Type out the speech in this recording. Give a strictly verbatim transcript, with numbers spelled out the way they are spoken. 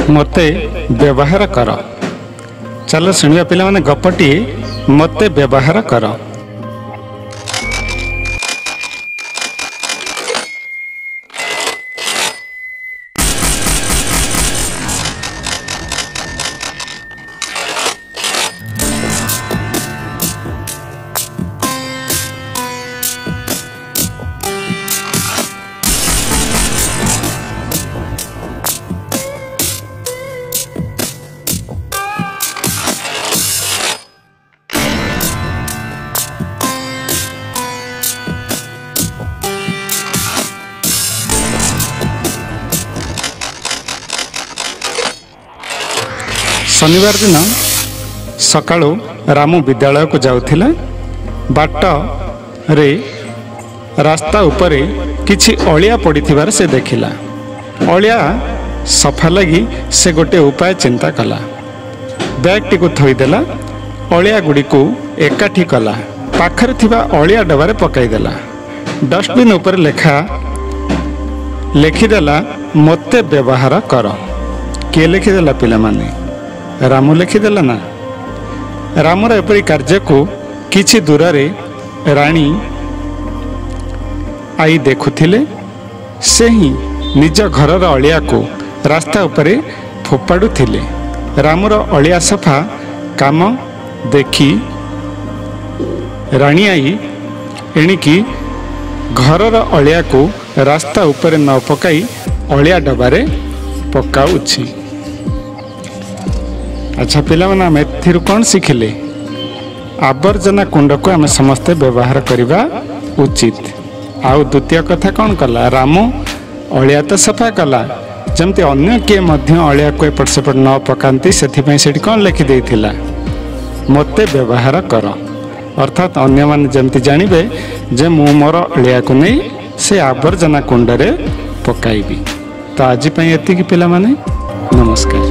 मते व्यवहार कर। चलो शुणिया पिला माने गपटी मते व्यवहार कर। शनिवार दिन सकाळु रामू विद्यालय को जाउथिला। बाट रे रास्ता उपरे किछि अलिया पड़िथिबार से देखिला। अलिया सफा लगी से गोटे उपाय चिंता कला। बैग टी को थोईदेला। अलिया गुड़ी को एकाठी कला। पाखरे थिबा अलिया डबारे पकाईदेला। डस्टबिन उपर लेखा लिखिदेला मते व्यवहार कर। किए लिखिदेला पिला माने? रामू लिखिदेला ना। रामर एपरी कार्य को किछि दूर रे राणी आई देखुथिले। से ही निज घरर अलिया को रास्ता उपरे फोपाड़ुथिले। रामर अलिया सफा काम देखी राणी आई एणिकी घरर अलिया को रास्ता उपरे न पकाई अलिया डबारे पकाउछि। अच्छा पिला माने आम एथिरु कौन शिखिले? आवर्जना कुंड को आम समस्ते व्यवहार करवा उचित। आउ द्वितीय कथा कौन कला? रामू अलिया तो सफा कला, जमती अन्य किए मध्य अलिया को एपट सेपट न पकाती से कौन लिखि देथिला? मते व्यवहार कर। अर्थात अन्य माने जमती जानिबे जे मु मोर अलिया को नहीं से आवर्जना कुंड रे पकाइबी। तो आज एतिकी पिला माने नमस्कार।